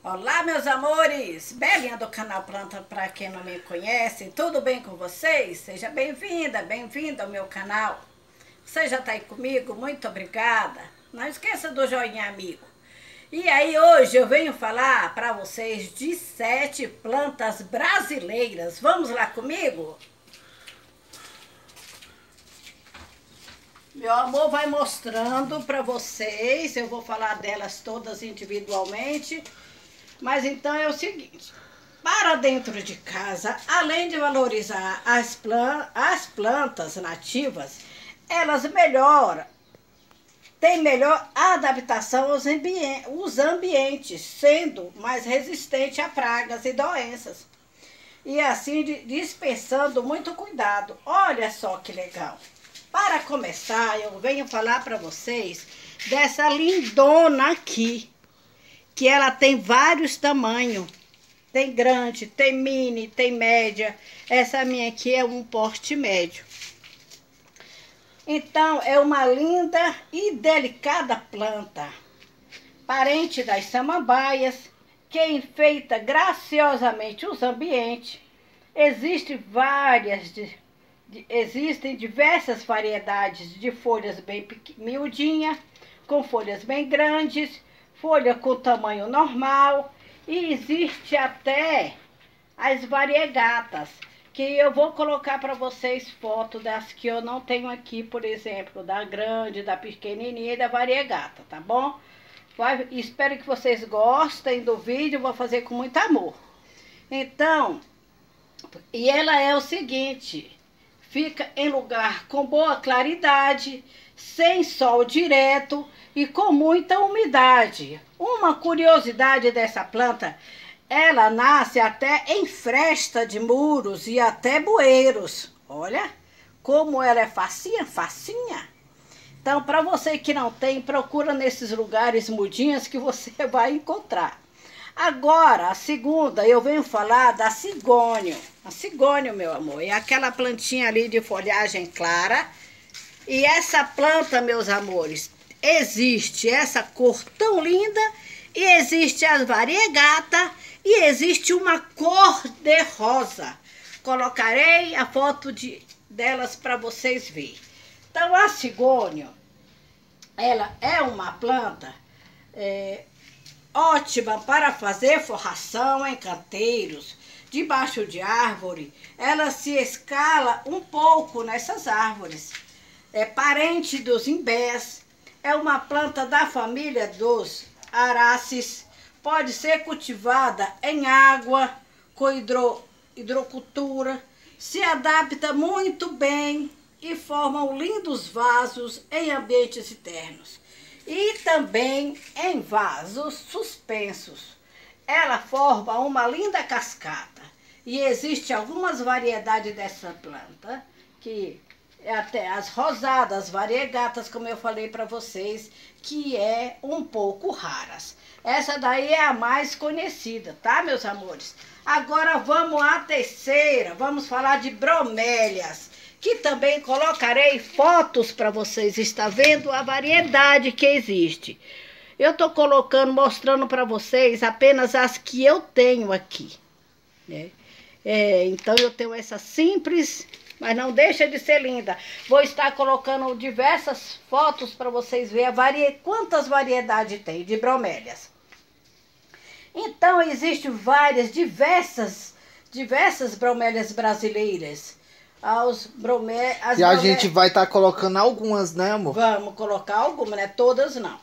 Olá, meus amores! Belinha do canal Planta, para quem não me conhece, tudo bem com vocês? Seja bem-vinda, bem-vindo ao meu canal. Você já está aí comigo? Muito obrigada. Não esqueça do joinha, amigo. E aí, hoje eu venho falar para vocês de 7 plantas brasileiras. Vamos lá comigo? Meu amor vai mostrando para vocês, eu vou falar delas todas individualmente. Mas então é o seguinte, para dentro de casa, além de valorizar as plantas nativas, elas têm melhor adaptação aos ambientes, sendo mais resistente a pragas e doenças. E assim dispensando muito cuidado. Olha só que legal. Para começar, eu venho falar para vocês dessa lindona aqui, que ela tem vários tamanhos. Tem grande, tem mini, tem média. Essa minha aqui é um porte médio. Então, é uma linda e delicada planta, parente das samambaias, que enfeita graciosamente os ambientes. Existem diversas variedades de folhas bem miudinhas, com folhas bem grandes, folha com tamanho normal, e existe até as variegatas, que eu vou colocar para vocês foto das que eu não tenho aqui, por exemplo, da grande, da pequenininha e da variegata, tá bom? Espero que vocês gostem do vídeo, vou fazer com muito amor. Então, e ela é o seguinte, fica em lugar com boa claridade, sem sol direto e com muita umidade. Uma curiosidade dessa planta, ela nasce até em fresta de muros e até bueiros. Olha como ela é facinha, facinha. Então, para você que não tem, procura nesses lugares mudinhos que você vai encontrar. Agora, a segunda, eu venho falar da cigônio. A cigônio, meu amor, é aquela plantinha ali de folhagem clara. E essa planta, meus amores, existe essa cor tão linda, e existe as variegata, e existe uma cor de rosa. Colocarei a foto delas para vocês verem. Então, a cigônio, ela é uma planta ótima para fazer forração em canteiros, debaixo de árvore. Ela se escala um pouco nessas árvores. É parente dos imbés, é uma planta da família dos aráceas, pode ser cultivada em água, com hidrocultura, se adapta muito bem e formam lindos vasos em ambientes internos e também em vasos suspensos. Ela forma uma linda cascata e existe algumas variedades dessa planta que até as rosadas, variegatas, como eu falei para vocês, que é um pouco raras. Essa daí é a mais conhecida, tá, meus amores? Agora vamos à terceira, vamos falar de bromélias, que também colocarei fotos para vocês estar vendo a variedade que existe. Eu tô mostrando para vocês apenas as que eu tenho aqui, né? Então eu tenho essa simples, mas não deixa de ser linda. Vou estar colocando diversas fotos para vocês verem quantas variedades tem de bromélias. Então, existem diversas bromélias brasileiras. E a gente vai estar colocando algumas, né, amor? Vamos colocar algumas, né? Todas não.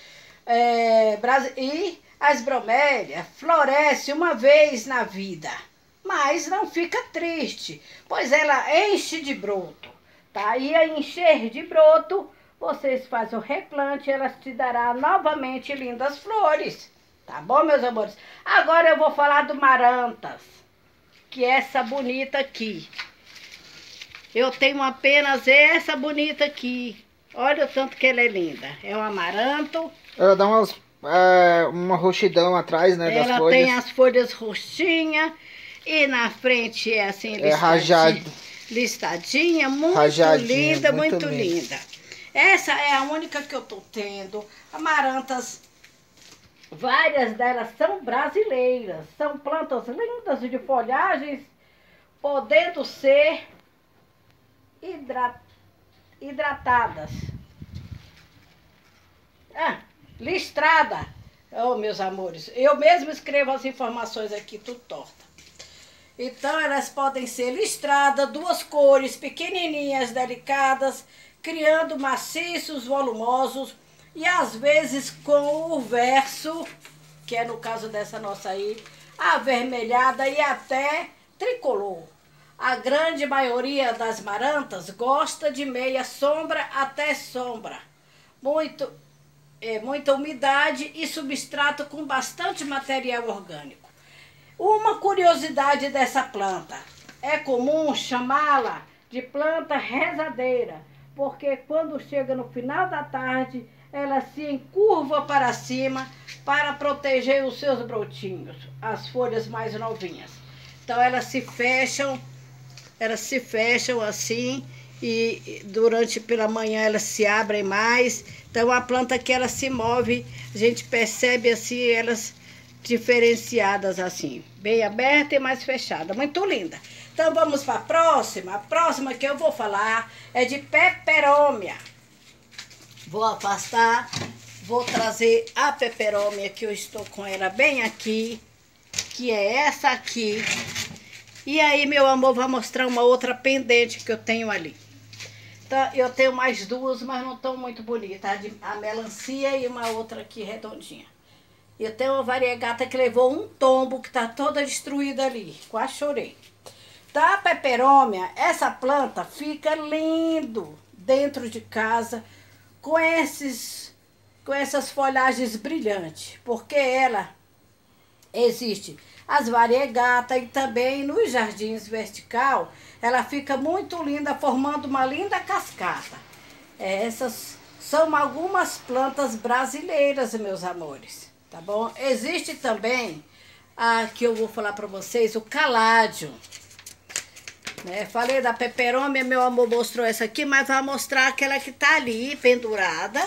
E as bromélias florescem uma vez na vida, mas não fica triste, pois ela enche de broto, tá? E a encher de broto, vocês fazem o replante, ela te dará novamente lindas flores, tá bom, meus amores? Agora eu vou falar do marantas, que é essa bonita aqui. Eu tenho apenas essa bonita aqui. Olha o tanto que ela é linda. É um amaranto. Ela dá uma roxidão atrás, né, das folhas. Ela tem as folhas roxinhas. E na frente é assim, listadinha, muito linda, muito linda. Essa é a única que eu tô tendo. Amarantas Várias delas são brasileiras. São plantas lindas de folhagens, podendo ser hidratadas. Listrada. Oh, meus amores, eu mesmo escrevo as informações aqui, tudo torta. Então, elas podem ser listradas, 2 cores, pequenininhas, delicadas, criando maciços, volumosos e às vezes com o verso, que é no caso dessa nossa aí, avermelhada e até tricolor. A grande maioria das marantas gosta de meia sombra até sombra. Muita umidade e substrato com bastante material orgânico. Uma curiosidade dessa planta, é comum chamá-la de planta rezadeira, porque quando chega no final da tarde, ela se encurva para cima para proteger os seus brotinhos, as folhas mais novinhas. Então elas se fecham assim e pela manhã elas se abrem mais. Então a planta que ela se move, a gente percebe assim elas diferenciadas assim, bem aberta e mais fechada, muito linda. Então vamos para a próxima. A próxima que eu vou falar é de peperômia. Vou afastar, vou trazer a peperômia que eu estou com ela bem aqui, que é essa aqui. E aí, meu amor, vou mostrar uma outra pendente que eu tenho ali. Então, eu tenho mais 2, mas não estão muito bonitas. A melancia e uma outra aqui redondinha. Eu tenho uma variegata que levou um tombo, que está toda destruída ali. Quase chorei. Tá, peperômia, essa planta fica lindo dentro de casa com essas folhagens brilhantes. Porque ela existe as variegatas e também nos jardins vertical, ela fica muito linda, formando uma linda cascata. Essas são algumas plantas brasileiras, meus amores, tá bom? Existe também, que eu vou falar para vocês, o caládio. Falei da peperômia, meu amor mostrou essa aqui, mas vai mostrar aquela que tá ali, pendurada,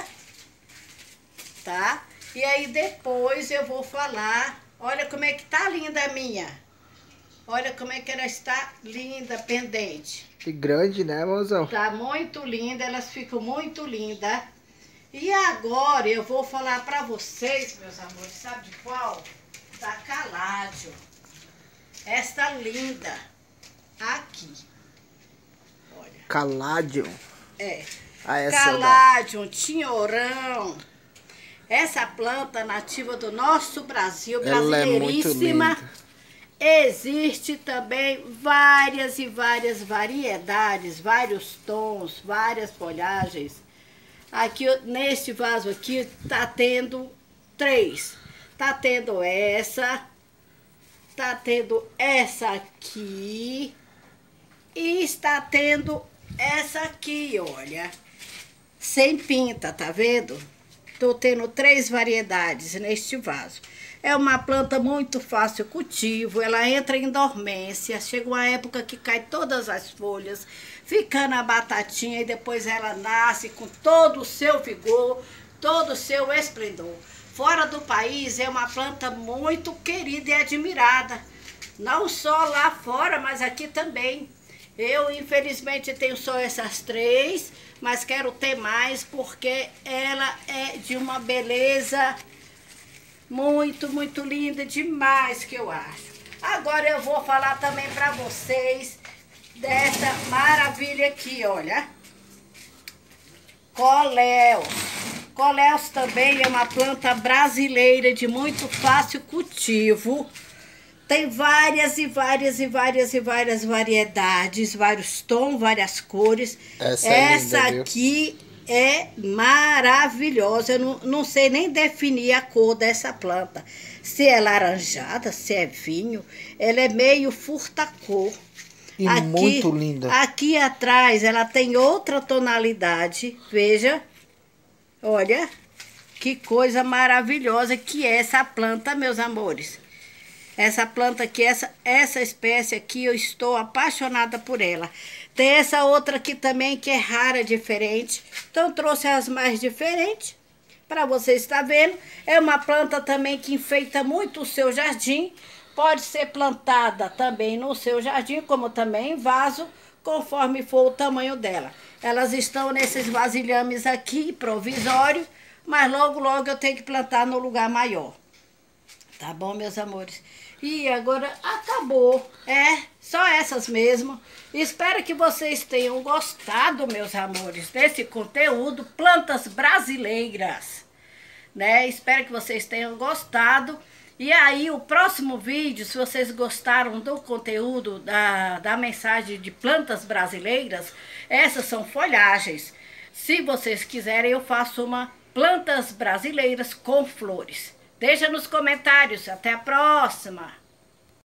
tá? E aí depois eu vou falar. Olha como é que tá linda a minha. Olha como é que ela está linda, pendente. Que grande, né, mozão? Tá muito linda, elas ficam muito lindas. E agora eu vou falar pra vocês, meus amores, sabe de qual? Da caládio. Esta linda. Aqui. Olha. Caládio. Caládio, tinhorão. Essa planta nativa do nosso Brasil, brasileiríssima, é muito linda. Existe também várias e várias variedades, vários tons, várias folhagens. Aqui, neste vaso aqui, tá tendo 3. Tá tendo essa aqui e está tendo essa aqui, olha, sem pinta, tá vendo? Tô tendo 3 variedades neste vaso. É uma planta muito fácil cultivo, ela entra em dormência, chega uma época que cai todas as folhas, ficando a batatinha e depois ela nasce com todo o seu vigor, todo o seu esplendor. Fora do país é uma planta muito querida e admirada, não só lá fora, mas aqui também. Eu, infelizmente, tenho só essas 3, mas quero ter mais porque ela é de uma beleza muito, muito linda, demais que eu acho. Agora eu vou falar também para vocês dessa maravilha aqui, olha. Coléus. Coléus também é uma planta brasileira de muito fácil cultivo. Tem várias e várias e várias e várias variedades, vários tons, várias cores. Essa linda, aqui é maravilhosa. Eu não sei nem definir a cor dessa planta. Se é laranjada, se é vinho. Ela é meio furta-cor. E aqui, muito linda. Aqui atrás ela tem outra tonalidade. Veja. Olha. Que coisa maravilhosa que é essa planta, meus amores. Essa planta aqui, essa espécie aqui, eu estou apaixonada por ela. Tem essa outra aqui também, que é rara, diferente. Então, trouxe as mais diferentes para você estar vendo. É uma planta também que enfeita muito o seu jardim. Pode ser plantada também no seu jardim, como também em vaso, conforme for o tamanho dela. Elas estão nesses vasilhames aqui, provisório, mas logo, logo eu tenho que plantar no lugar maior. Tá bom, meus amores? E agora acabou. Só essas mesmo. Espero que vocês tenham gostado, meus amores, desse conteúdo, plantas brasileiras, né? Espero que vocês tenham gostado. E aí, o próximo vídeo, se vocês gostaram do conteúdo, da mensagem de plantas brasileiras, essas são folhagens. Se vocês quiserem, eu faço uma plantas brasileiras com flores. Deixa nos comentários. Até a próxima!